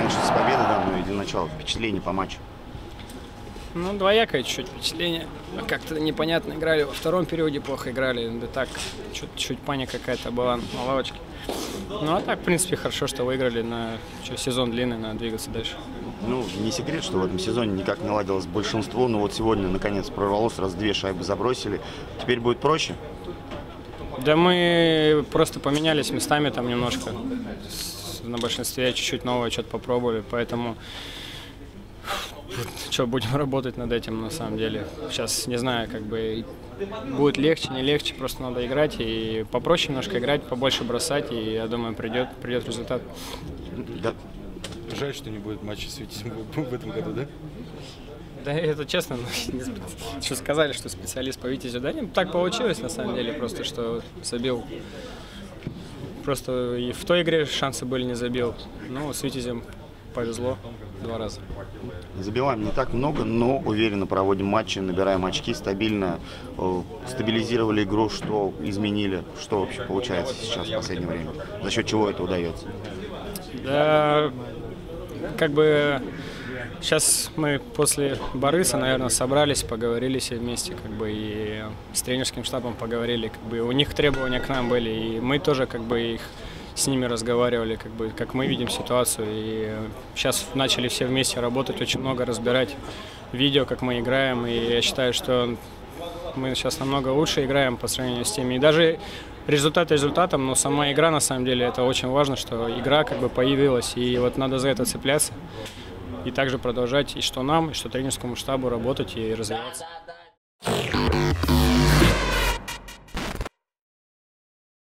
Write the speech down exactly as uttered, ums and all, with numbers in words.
конечно, с победы, да, но и для начала впечатление по матчу. Ну, двоякое чуть-чуть впечатление. Как-то непонятно играли. Во втором периоде плохо играли. Да так, чуть-чуть паника какая-то была на лавочке. Ну, а так, в принципе, хорошо, что выиграли. На что, сезон длинный, надо двигаться дальше. Ну, не секрет, что в этом сезоне никак не ладилось большинство, но вот сегодня, наконец, прорвалось, сразу две шайбы забросили. Теперь будет проще? Да мы просто поменялись местами там немножко. На большинстве чуть-чуть новое что-то попробовали, поэтому... Что, будем работать над этим, на самом деле. Сейчас, не знаю, как бы будет легче, не легче, просто надо играть и попроще немножко играть, побольше бросать, и, я думаю, придет, придет результат. Да. Жаль, что не будет матча с Витязем в этом году, да? Да, это честно, что сказали, что специалист по Витязю. Да, не так получилось, на самом деле, просто что забил. Просто и в той игре шансы были, не забил. Ну, с Витязем повезло два раза. Забиваем не так много, но уверенно проводим матчи, набираем очки, стабильно э, стабилизировали игру, что изменили, что вообще получается сейчас в последнее время, за счет чего это удается? Да, как бы сейчас мы после Бориса, наверное, собрались, поговорили все вместе, как бы и с тренерским штабом поговорили, как бы у них требования к нам были, и мы тоже как бы их с ними разговаривали, как бы, как мы видим ситуацию. И сейчас начали все вместе работать, очень много разбирать видео, как мы играем. И я считаю, что мы сейчас намного лучше играем по сравнению с теми. И даже результат результатом, но сама игра, на самом деле, это очень важно, что игра как бы появилась. И вот надо за это цепляться. И также продолжать и что нам, и что тренерскому штабу работать и развиваться.